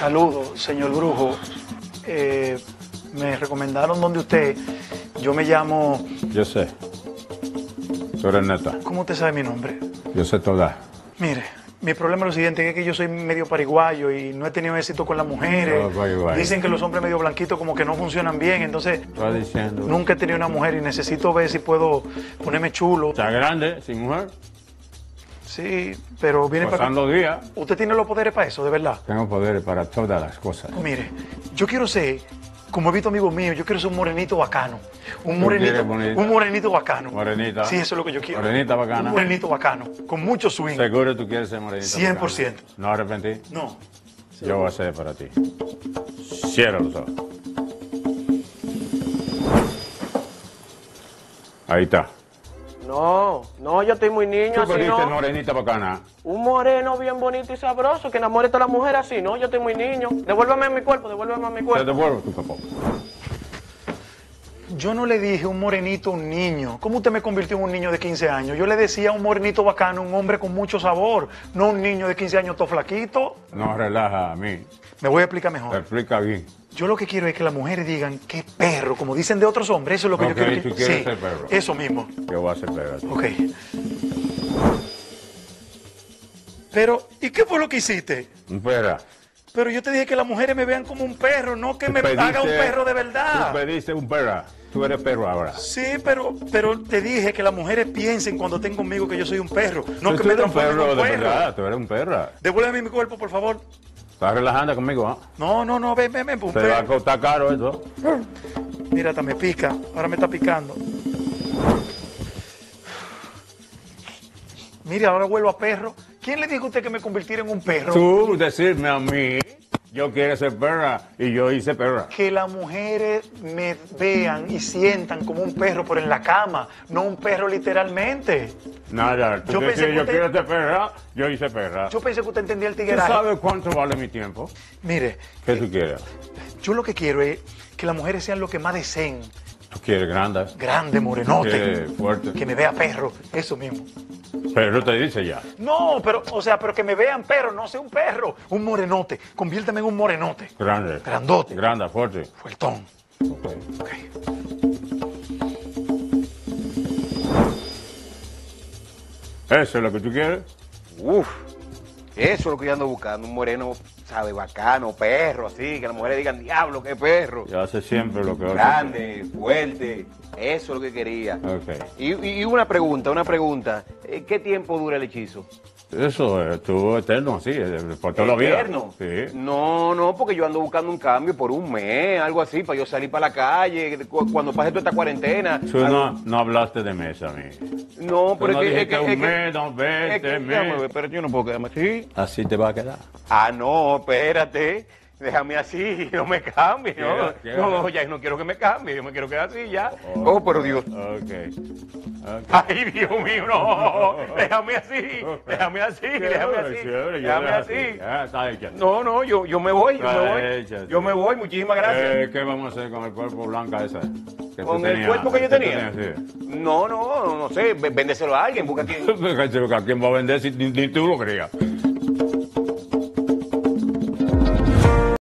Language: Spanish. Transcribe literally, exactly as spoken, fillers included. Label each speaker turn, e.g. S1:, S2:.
S1: Saludos, señor Brujo. Eh, me recomendaron donde usted. Yo me llamo...
S2: Yo sé. Tú eres neta.
S1: ¿Cómo usted sabe mi nombre?
S2: Yo sé toda.
S1: Mire, mi problema es lo siguiente, es que yo soy medio pariguayo y no he tenido éxito con las mujeres.
S2: Oh,
S1: Dicen que los hombres medio blanquitos como que no funcionan bien, entonces
S2: Estás diciendo.
S1: nunca he tenido una mujer y necesito ver si puedo ponerme chulo.
S2: Está grande, sin mujer.
S1: Sí, pero viene para...
S2: Pasando días.
S1: ¿Usted tiene los poderes para eso, de verdad?
S2: Tengo poderes para todas las cosas.
S1: Mire, yo quiero ser, como he visto amigos míos, yo quiero ser un morenito bacano. Un
S2: ¿Tú
S1: morenito,
S2: quieres bonita?
S1: un morenito bacano.
S2: Morenita.
S1: Sí, eso es lo que yo quiero.
S2: Morenita bacana.
S1: Un morenito bacano, con mucho swing.
S2: ¿Seguro tú quieres ser morenita?
S1: cien por ciento.
S2: bacana? ¿No arrepentí?
S1: No.
S2: Yo voy a hacer para ti. Cierra los ojos. Ahí está.
S3: No, no, yo estoy muy niño,
S2: Tú
S3: así
S2: pediste
S3: no.
S2: morenita bacana.
S3: Un moreno bien bonito y sabroso, que enamore a todas las mujeres así, no, yo estoy muy niño. Devuélveme a mi cuerpo, devuélveme a mi
S2: Te
S3: cuerpo.
S2: devuelvo tu capó.
S1: Yo no le dije un morenito a un niño. ¿Cómo usted me convirtió en un niño de quince años? Yo le decía un morenito bacano, un hombre con mucho sabor, no un niño de quince años todo flaquito.
S2: No relaja a mí.
S1: Me voy a explicar
S2: Te
S1: mejor.
S2: explica bien.
S1: Yo lo que quiero es que las mujeres digan, qué perro, como dicen de otros hombres, eso es lo que
S2: Ok,
S1: yo quiero. que-
S2: tú quieres
S1: sí,
S2: ser perro.
S1: eso mismo.
S2: Yo voy a hacer para ti.
S1: Ok. Pero, ¿y qué fue lo que hiciste?
S2: Espera.
S1: Pero yo te dije que las mujeres me vean como un perro, no que
S2: Tú
S1: me
S2: pediste-
S1: haga un perro de
S2: Tú
S1: verdad.
S2: pediste un perro. Tú eres perro ahora.
S1: Sí, pero, pero te dije que las mujeres piensen cuando estén conmigo que yo soy un perro, no
S2: Tú
S1: que me
S2: eres un
S1: transforme en
S2: perro
S1: un
S2: de
S1: perro.
S2: verdad. Tú eres un perro.
S1: Devuélveme mi cuerpo, por favor.
S2: Estás relajando conmigo, ¿ah?
S1: No, no, no, ven, ven, ven. un
S2: Te va a
S1: perro.
S2: costar caro eso.
S1: Mira, hasta me pica. Ahora me está picando. Mira, ahora vuelvo a perro. ¿Quién le dijo a usted que me convirtiera en un perro?
S2: Tú decirme a mí, yo quiero ser perra y yo hice perra.
S1: Que las mujeres me vean y sientan como un perro, pero en la cama, no un perro literalmente.
S2: Nada, tú
S1: Yo
S2: dices,
S1: pensé que
S2: yo
S1: usted-
S2: quiero ser perra, yo hice perra.
S1: Yo pensé que usted entendía el
S2: ¿Tú
S1: tigueraje.
S2: sabes cuánto vale mi tiempo?
S1: Mire,
S2: ¿Qué tú quieres?
S1: yo lo que quiero es que las mujeres sean lo que más deseen.
S2: ¿Tú quieres grande?
S1: Grande, morenote.
S2: ¿Quieres fuerte?
S1: Que me vea perro, eso mismo.
S2: Pero te dice ya.
S1: No, pero, o sea, pero que me vean perro, no sea un perro. Un morenote. Conviérteme en un morenote.
S2: Grande.
S1: Grandote.
S2: Grande, fuerte.
S1: Fuertón.
S2: Ok.
S1: Ok.
S2: ¿Eso es lo que tú quieres?
S3: Uf, eso es lo que yo ando buscando, un moreno, sabe, bacano, perro, así, que las mujeres digan, diablo, qué perro.
S2: Yo hace siempre lo que otro.
S3: Grande, fuerte, eso es lo que quería.
S2: Ok.
S3: Y, y- y una pregunta, una pregunta, eh, ¿qué tiempo dura el hechizo?
S2: Eso eh, estuvo eterno, así, eh, por toda la vida.
S3: ¿Eterno?
S2: Sí.
S3: No, no, porque yo ando buscando un cambio por un mes, algo así, para yo salir para la calle, cu- cuando pase toda esta cuarentena.
S2: Tú
S3: Algo-
S2: no, no hablaste de mes a mí.
S3: No,
S2: Tú
S3: pero
S2: no
S3: es que... es
S2: dijiste
S3: que-
S2: un
S3: es que-
S2: mes, dos
S3: es
S2: veces,
S3: que-
S2: mes.
S3: déjame ver, espérate, yo no puedo quedarme así.
S2: Así te va a quedar.
S3: Ah, no, espérate. Déjame así, no me cambie, ¿no?
S2: Quiero- quiero-
S3: No, ya no quiero que me cambie, yo me quiero quedar así ya. Oh, pero Dios.
S2: Ok. Ok.
S3: Ay, Dios mío, no. Déjame así, déjame así, déjame así.
S2: Chévere, yo
S3: Déjame
S2: dejo
S3: así.
S2: Ya, está hecha.
S3: No, no, yo, yo me voy, yo me
S2: Está
S3: voy.
S2: hecha,
S3: Yo
S2: sí.
S3: me voy, muchísimas gracias.
S2: Eh, ¿Qué vamos a hacer con el cuerpo blanco ese? que tú
S3: Con el
S2: tenías?
S3: cuerpo que yo
S2: tú
S3: tenía.
S2: tenías, sí.
S3: No, no, no sé, vé- véndeselo a alguien, busca quien.
S2: ¿A quién va a vender si ni, ni tú lo creías?